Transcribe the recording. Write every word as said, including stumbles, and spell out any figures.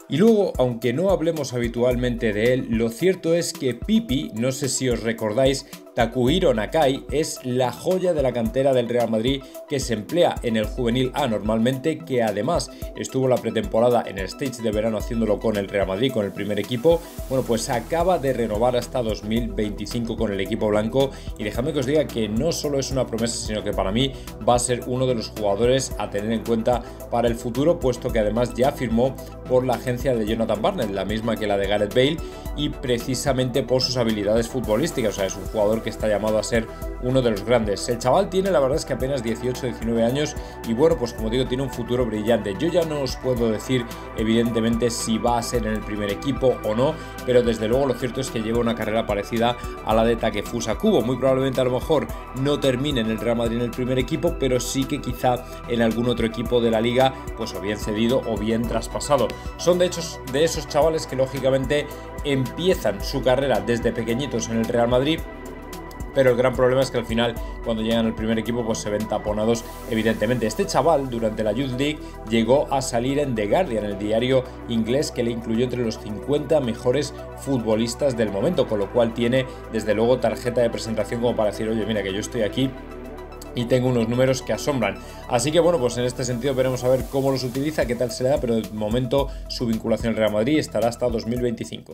Y luego, aunque no hablemos habitualmente de él, lo cierto es que Pipi, no sé si os recordáis, Takuhiro Nakai es la joya de la cantera del Real Madrid que se emplea en el juvenil A normalmente, que además estuvo la pretemporada en el stage de verano haciéndolo con el Real Madrid, con el primer equipo. Bueno, pues acaba de renovar hasta dos mil veinticinco con el equipo blanco y dejadme que os diga que no solo es una promesa, sino que para mí va a ser uno de los jugadores a tener en cuenta para el futuro, puesto que además ya firmó por la agencia de Jonathan Barnett, la misma que la de Gareth Bale, y precisamente por sus habilidades futbolísticas. O sea, es un jugador que está llamado a ser uno de los grandes. El chaval tiene, la verdad es que apenas dieciocho diecinueve años y bueno, pues como digo, tiene un futuro brillante. Yo ya no os puedo decir evidentemente si va a ser en el primer equipo o no, pero desde luego lo cierto es que lleva una carrera parecida a la de Takefusa Kubo. Muy probablemente a lo mejor no termine en el Real Madrid en el primer equipo, pero sí que quizá en algún otro equipo de la liga, pues o bien cedido o bien traspasado. Son de hecho de esos chavales que lógicamente empiezan su carrera desde pequeñitos en el Real Madrid, pero el gran problema es que al final, cuando llegan al primer equipo, pues se ven taponados evidentemente. Este chaval, durante la Youth League, llegó a salir en The Guardian, el diario inglés, que le incluyó entre los cincuenta mejores futbolistas del momento, con lo cual tiene, desde luego, tarjeta de presentación como para decir, oye, mira que yo estoy aquí y tengo unos números que asombran. Así que bueno, pues en este sentido veremos a ver cómo los utiliza, qué tal se le da, pero de momento su vinculación al Real Madrid estará hasta dos mil veinticinco.